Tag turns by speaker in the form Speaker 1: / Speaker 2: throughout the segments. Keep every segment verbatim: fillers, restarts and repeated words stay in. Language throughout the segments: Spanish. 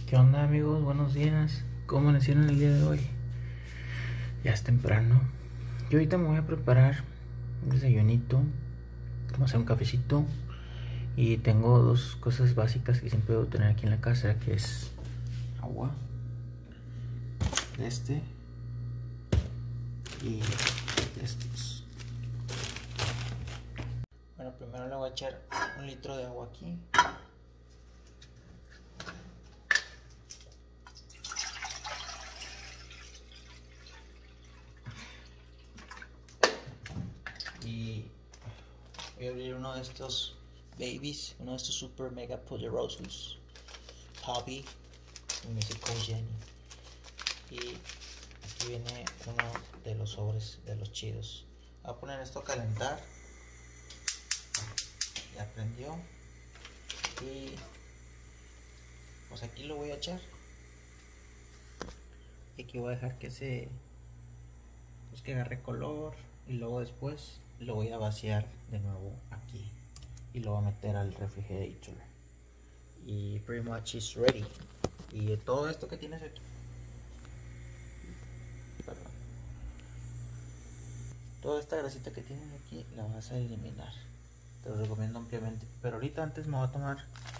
Speaker 1: ¿Qué onda, amigos? Buenos días. ¿Cómo amanecieron el día de hoy? Ya es temprano. Yo ahorita me voy a preparar un desayunito. Vamos a hacer un cafecito. Y tengo dos cosas básicas que siempre debo tener aquí en la casa, que es agua, de este y de estos. Bueno, primero le voy a echar un litro de agua aquí. Y voy a abrir uno de estos babies, uno de estos super mega poderosos. Hobby, me dice Jenny. Y aquí viene uno de los sobres de los chidos. Voy a poner esto a calentar. Ya prendió. Y pues aquí lo voy a echar. Y aquí voy a dejar que se, pues que agarre color. Y luego después lo voy a vaciar de nuevo aquí. Y lo voy a meter al refrigerator. Y pretty much is ready. Y todo esto que tienes aquí, perdón, toda esta grasita que tienes aquí la vas a eliminar. Te lo recomiendo ampliamente. Pero ahorita antes me voy a tomar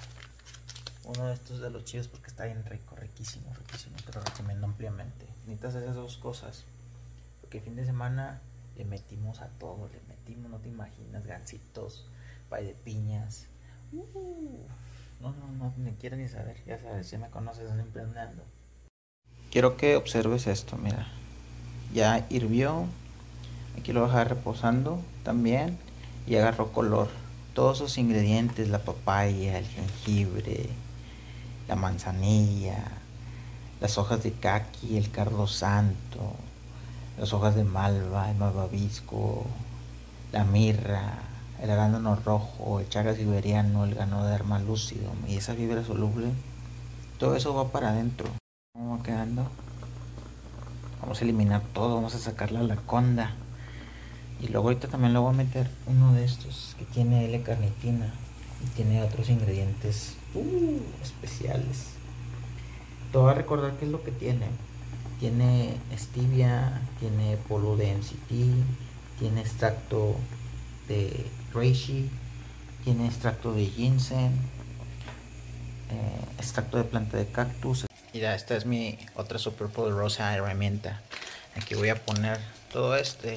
Speaker 1: uno de estos de los chidos porque está bien rico, riquísimo, riquísimo. Te lo recomiendo ampliamente. Necesitas esas dos cosas. Porque el fin de semana le metimos a todo. Le metimos, no te imaginas, gancitos, pay de piñas. Uh, no, no, no, ni quiero ni saber. Ya sabes, ya me conoces, ando emprendiendo. Quiero que observes esto, mira. Ya hirvió. Aquí lo voy a dejar reposando también. Y agarró color. Todos esos ingredientes, la papaya, el jengibre, la manzanilla, las hojas de caqui, el cardo santo, las hojas de malva, el malvavisco, la mirra, el arándano rojo, el chaga siberiano, el ganoderma lúcido y esa fibra soluble. Todo eso va para adentro. ¿Cómo va quedando? Vamos a eliminar todo, vamos a sacar la laconda. Y luego ahorita también le voy a meter uno de estos que tiene L-carnitina y tiene otros ingredientes uh, especiales. Te voy a recordar qué es lo que tiene. Tiene stevia, tiene polvo de M C T, tiene extracto de reishi, tiene extracto de ginseng, eh, extracto de planta de cactus. Mira, esta es mi otra super poderosa herramienta. Aquí voy a poner todo este,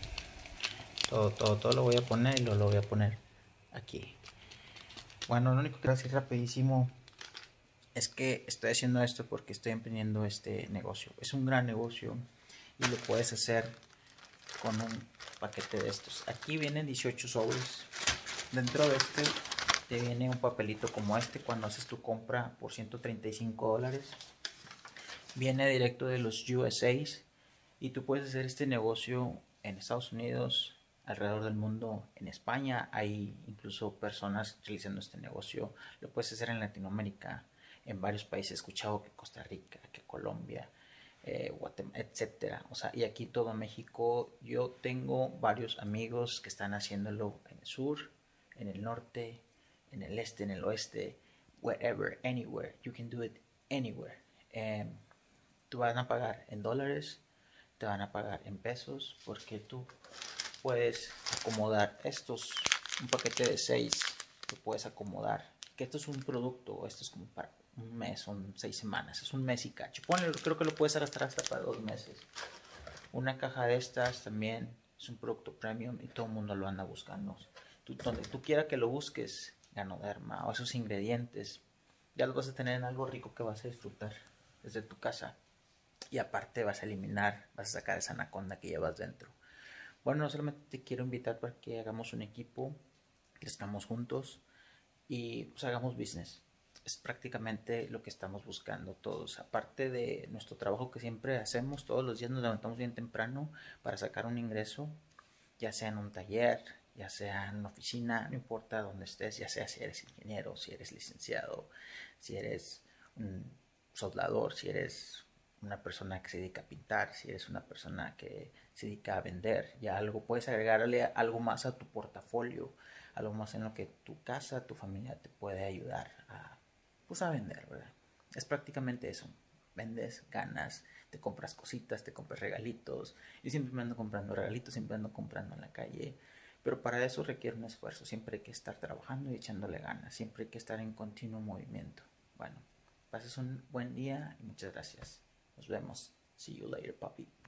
Speaker 1: todo, todo, todo lo voy a poner y lo, lo voy a poner aquí. Bueno, lo único que voy a decir rapidísimo es que estoy haciendo esto porque estoy emprendiendo este negocio. Es un gran negocio y lo puedes hacer con un paquete de estos. Aquí vienen dieciocho sobres. Dentro de este te viene un papelito como este cuando haces tu compra por ciento treinta y cinco dólares. Viene directo de los U S A y tú puedes hacer este negocio en Estados Unidos, alrededor del mundo, en España. Hay incluso personas realizando este negocio. Lo puedes hacer en Latinoamérica, en varios países. He escuchado que Costa Rica, que Colombia, eh, Guatemala, etcétera. O sea, y aquí todo México. Yo tengo varios amigos que están haciéndolo en el sur, en el norte, en el este, en el oeste, wherever, anywhere. You can do it anywhere. Um, tú vas a pagar en dólares, te van a pagar en pesos, porque tú puedes acomodar estos, un paquete de seis, lo puedes acomodar, que esto es un producto, esto es como para un mes, son seis semanas, es un mes y cacho, ponle, creo que lo puedes arrastrar hasta para dos meses. Una caja de estas también es un producto premium y todo el mundo lo anda buscando. Tú, donde tú quieras que lo busques, Ganoderma o esos ingredientes, ya los vas a tener en algo rico que vas a disfrutar desde tu casa. Y aparte vas a eliminar, vas a sacar esa anaconda que llevas dentro. Bueno, no solamente te quiero invitar para que hagamos un equipo, que estamos juntos y pues hagamos business. Es prácticamente lo que estamos buscando todos. Aparte de nuestro trabajo que siempre hacemos, todos los días nos levantamos bien temprano para sacar un ingreso, ya sea en un taller, ya sea en una oficina, no importa dónde estés, ya sea si eres ingeniero, si eres licenciado, si eres un soldador, si eres una persona que se dedica a pintar, si eres una persona que se dedica a vender, ya algo, puedes agregarle algo más a tu portafolio, algo más en lo que tu casa, tu familia te puede ayudar a, pues a vender, ¿verdad? es prácticamente eso. Vendes, ganas, te compras cositas, te compras regalitos. Yo siempre me ando comprando regalitos, siempre ando comprando en la calle. Pero para eso requiere un esfuerzo. Siempre hay que estar trabajando y echándole ganas. Siempre hay que estar en continuo movimiento. Bueno, pases un buen día y muchas gracias. Nos vemos. See you later, papi.